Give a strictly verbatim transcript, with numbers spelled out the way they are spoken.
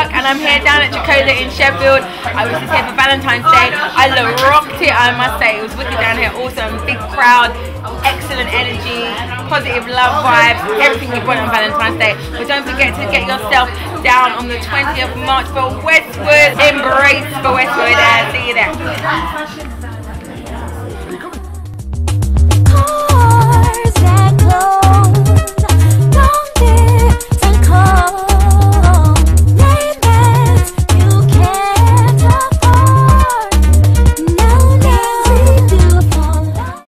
Park, and I'm here down at Kele in Sheffield. I was just here for Valentine's Day. I rocked it, I must say. It was wicked down here. Awesome, big crowd, excellent energy, positive love vibes, everything you want on Valentine's Day. But don't forget to get yourself down on the twentieth of March for Westwood. Embrace for Westwood, and see you there.